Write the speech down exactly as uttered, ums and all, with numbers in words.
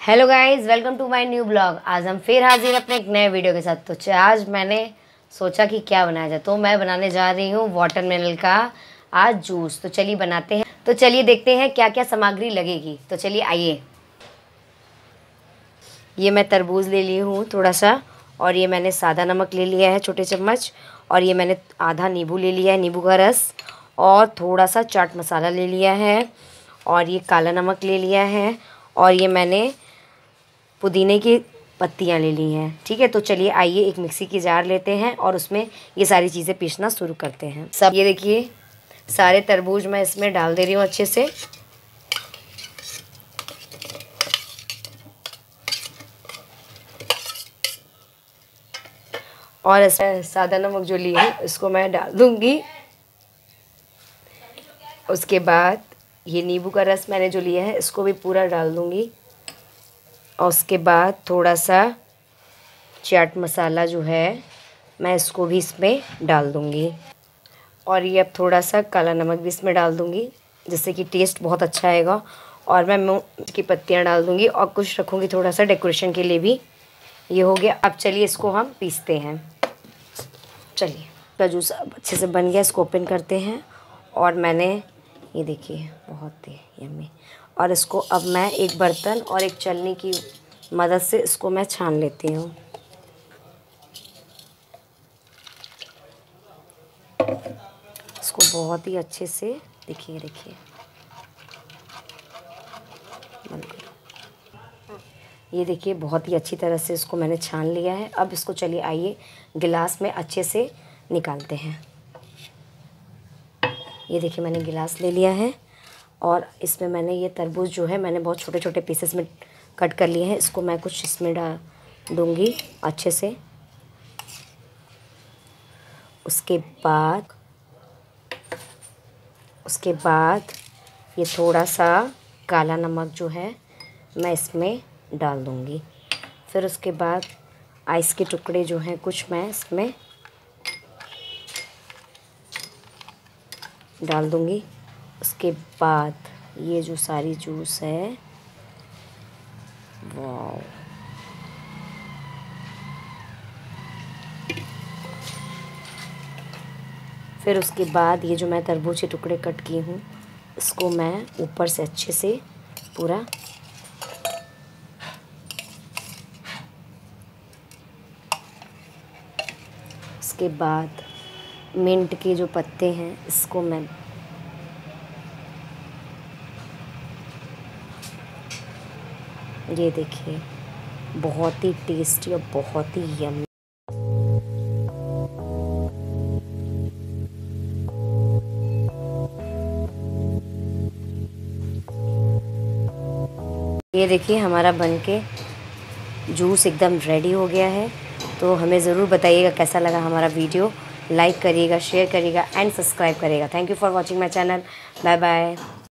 Hello guys, welcome to my new blog. आज हम फिर हाजिर अपने एक नए वीडियो के साथ। तो च- आज मैंने सोचा कि क्या बनाया जाए, तो मैं बनाने जा रही हूँ वाटरमेलन का आज जूस। तो चलिए बनाते हैं। तो चलिए देखते हैं क्या क्या सामग्री लगेगी। तो चलिए आइए। ये मैं तरबूज ले ली हूँ थोड़ा सा, और ये मैंने सादा नमक ले लिया है छोटे चम्मच, और ये मैंने आधा नींबू ले लिया है, नींबू का रस, और थोड़ा सा चाट मसाला ले लिया है, और ये काला नमक ले लिया है, और ये मैंने पुदीने की पत्तियां ले ली हैं। ठीक है, तो चलिए आइए एक मिक्सी की जार लेते हैं और उसमें ये सारी चीज़ें पीसना शुरू करते हैं। सब ये देखिए, सारे तरबूज मैं इसमें डाल दे रही हूँ अच्छे से। और ऐसा सादा नमक जो ली है इसको मैं डाल दूँगी। उसके बाद ये नींबू का रस मैंने जो लिया है इसको भी पूरा डाल दूँगी, और उसके बाद थोड़ा सा चाट मसाला जो है मैं इसको भी इसमें डाल दूँगी, और ये अब थोड़ा सा काला नमक भी इसमें डाल दूँगी जिससे कि टेस्ट बहुत अच्छा आएगा। और मैं मूंग की पत्तियाँ डाल दूँगी और कुछ रखूँगी थोड़ा सा डेकोरेशन के लिए भी। ये हो गया। अब चलिए इसको हम पीसते हैं। चलिए, का जूस अब अच्छे से बन गया, इसको ओपन करते हैं। और मैंने ये देखिए बहुत ही यम्मी। और इसको अब मैं एक बर्तन और एक छलनी की मदद से इसको मैं छान लेती हूँ। इसको बहुत ही अच्छे से देखिए देखिए ये देखिए बहुत ही अच्छी तरह से इसको मैंने छान लिया है। अब इसको चलिए आइए गिलास में अच्छे से निकालते हैं। ये देखिए मैंने गिलास ले लिया है, और इसमें मैंने ये तरबूज जो है मैंने बहुत छोटे छोटे पीसेस में कट कर लिए हैं। इसको मैं कुछ इसमें डाल दूँगी अच्छे से। उसके बाद उसके बाद ये थोड़ा सा काला नमक जो है मैं इसमें डाल दूँगी। फिर उसके बाद आइस के टुकड़े जो हैं कुछ मैं इसमें डाल दूँगी। उसके बाद ये जो सारी जूस है, वाव, फिर उसके बाद ये जो मैं तरबूज के टुकड़े कट की हूँ इसको मैं ऊपर से अच्छे से पूरा उसके बाद मिंट के जो पत्ते हैं इसको मैं ये देखिए बहुत ही टेस्टी और बहुत ही यम्मी। ये देखिए हमारा बनके जूस एकदम रेडी हो गया है। तो हमें ज़रूर बताइएगा कैसा लगा हमारा वीडियो। लाइक करिएगा, शेयर करिएगा एंड सब्सक्राइब करिएगा। Thank you for watching my channel. Bye bye.